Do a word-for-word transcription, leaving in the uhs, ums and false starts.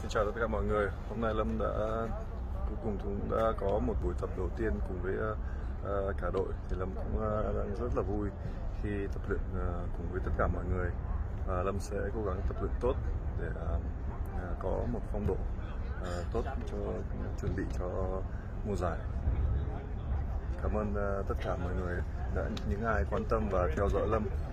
Xin chào tất cả mọi người. Hôm nay Lâm đã cuối cùng cũng đã có một buổi tập đầu tiên cùng với uh, cả đội. Thì Lâm cũng uh, đang rất là vui khi tập luyện uh, cùng với tất cả mọi người. Và Lâm sẽ cố gắng tập luyện tốt để uh, uh, có một phong độ uh, tốt cho chuẩn bị cho mùa giải. Cảm ơn uh, tất cả mọi người đã những ai quan tâm và theo dõi Lâm.